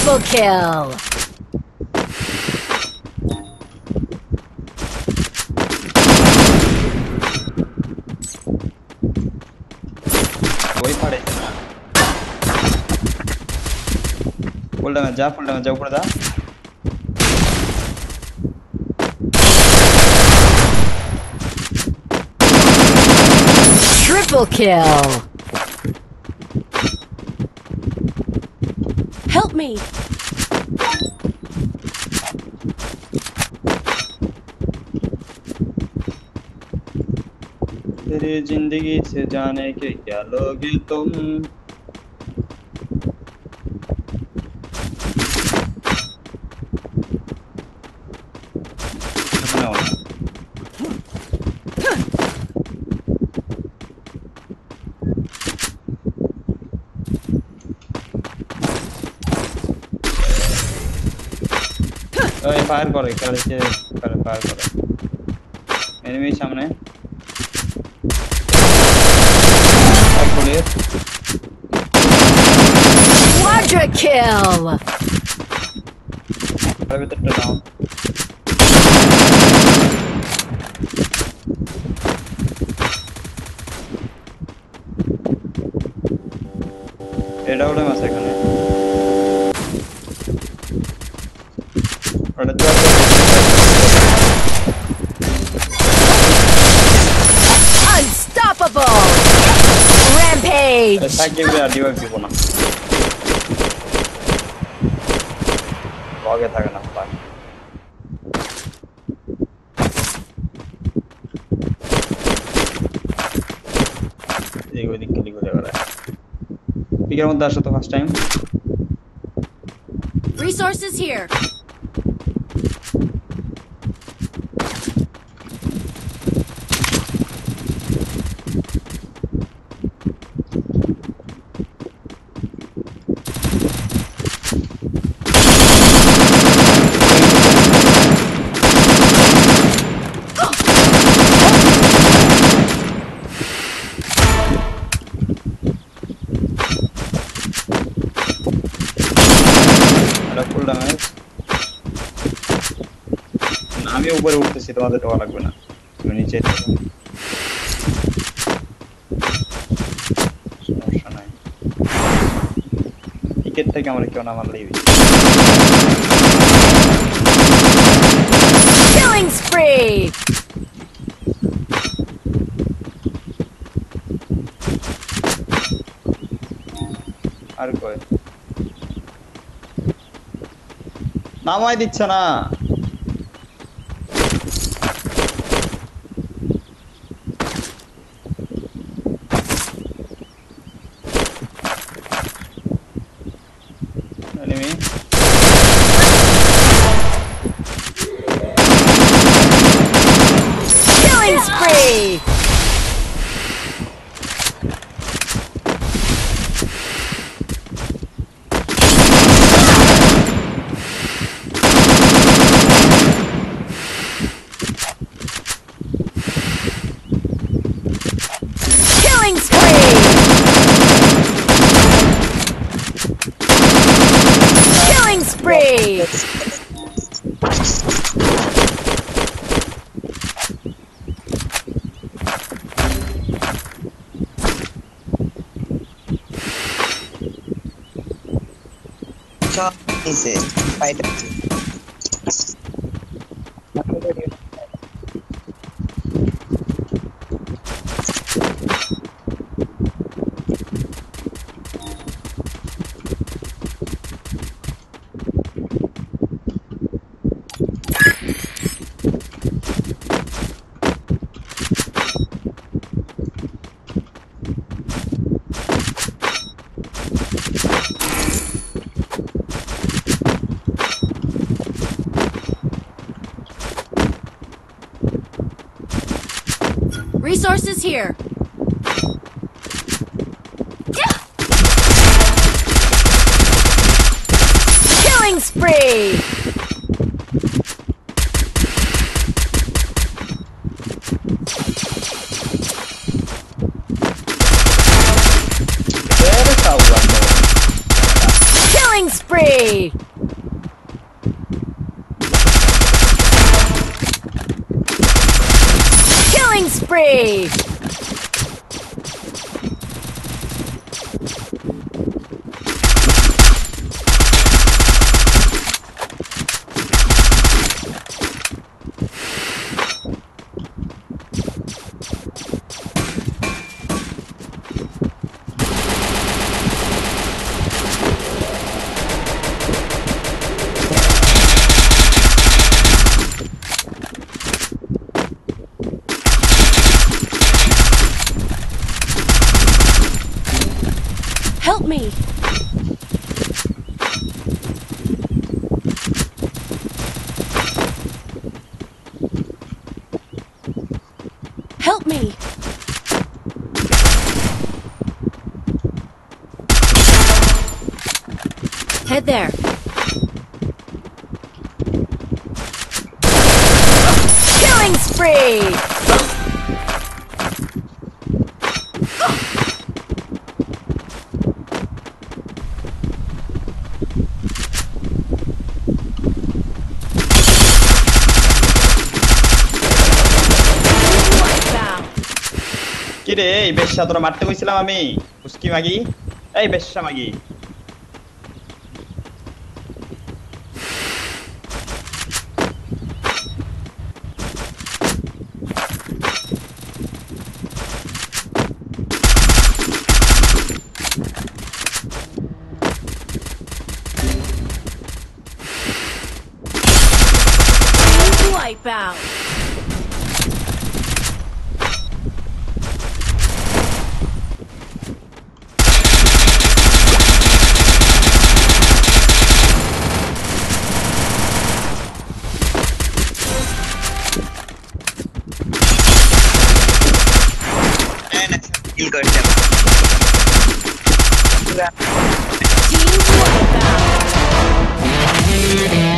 Triple kill! वही पड़े full damage जा ऊपर जा Triple kill! Help me! तेरी जिंदगी से जाने के क्या लोगे तुम फायर करो फायर करो एनिमी सामने Quadra kill! এটা ওটা মাছ এখানে Unstoppable! Rampage! তাকে বিয়া দিবা দিব না লগে থাকে না পাই এগো দিক ক্লিক করে গেল পিকের মধ্যে আসো তো first time Resources here! Full damage আমি উপরে উঠতেছি তোমাদের টোয়া লাগবে না তুমি নিচে থাকো সমস্যা নাই টিকেট থেকে আমার কেউ না মারলেই Killing spree! আর কই নামাই দিচ্ছে না enemy Killing spree! Killing spree! Killing spree! Easy. Fight. Resources here! Killing spree! Killing spree! spree! Killing spree! Help me! Help me! Head there. Killing spree! কিরে এই বেশ্যা তোরা মারতে কইছিলাম আমি উস্কি মাগি এই বেশ্যা মাগি Wipe out! किल कर दिया Team wipe out!